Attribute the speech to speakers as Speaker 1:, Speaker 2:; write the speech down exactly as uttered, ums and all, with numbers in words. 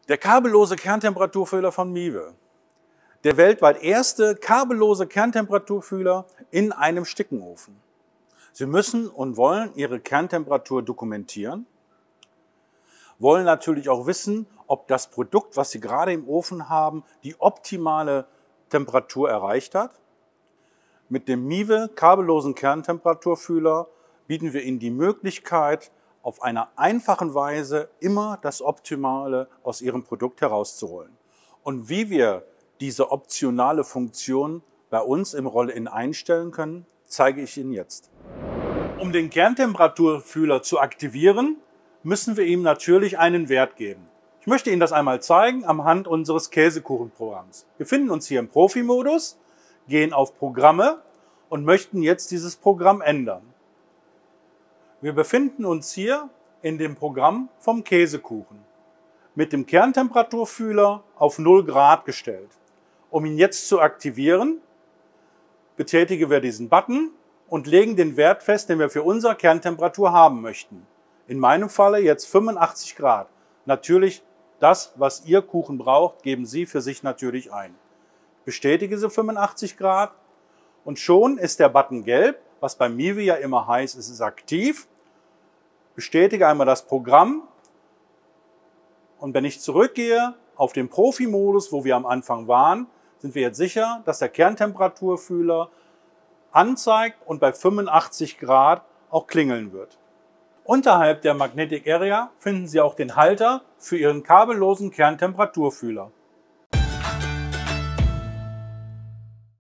Speaker 1: Der kabellose Kerntemperaturfühler von Miele. Der weltweit erste kabellose Kerntemperaturfühler in einem Stickenofen. Sie müssen und wollen Ihre Kerntemperatur dokumentieren, wollen natürlich auch wissen, ob das Produkt, was Sie gerade im Ofen haben, die optimale Temperatur erreicht hat. Mit dem Miele kabellosen Kerntemperaturfühler bieten wir Ihnen die Möglichkeit, auf einer einfachen Weise immer das Optimale aus Ihrem Produkt herauszuholen. Und wie wir diese optionale Funktion bei uns im Roll-in einstellen können, zeige ich Ihnen jetzt. Um den Kerntemperaturfühler zu aktivieren, müssen wir ihm natürlich einen Wert geben. Ich möchte Ihnen das einmal zeigen anhand unseres Käsekuchenprogramms. Wir befinden uns hier im Profi-Modus, gehen auf Programme und möchten jetzt dieses Programm ändern. Wir befinden uns hier in dem Programm vom Käsekuchen mit dem Kerntemperaturfühler auf null Grad gestellt. Um ihn jetzt zu aktivieren, betätigen wir diesen Button und legen den Wert fest, den wir für unsere Kerntemperatur haben möchten. In meinem Falle jetzt fünfundachtzig Grad. Natürlich das, was Ihr Kuchen braucht, geben Sie für sich natürlich ein. Bestätige Sie fünfundachtzig Grad und schon ist der Button gelb, was bei Miele ja immer heißt, es ist aktiv. Bestätige einmal das Programm und wenn ich zurückgehe auf den Profi-Modus, wo wir am Anfang waren, sind wir jetzt sicher, dass der Kerntemperaturfühler anzeigt und bei fünfundachtzig Grad auch klingeln wird. Unterhalb der Magnetic Area finden Sie auch den Halter für Ihren kabellosen Kerntemperaturfühler.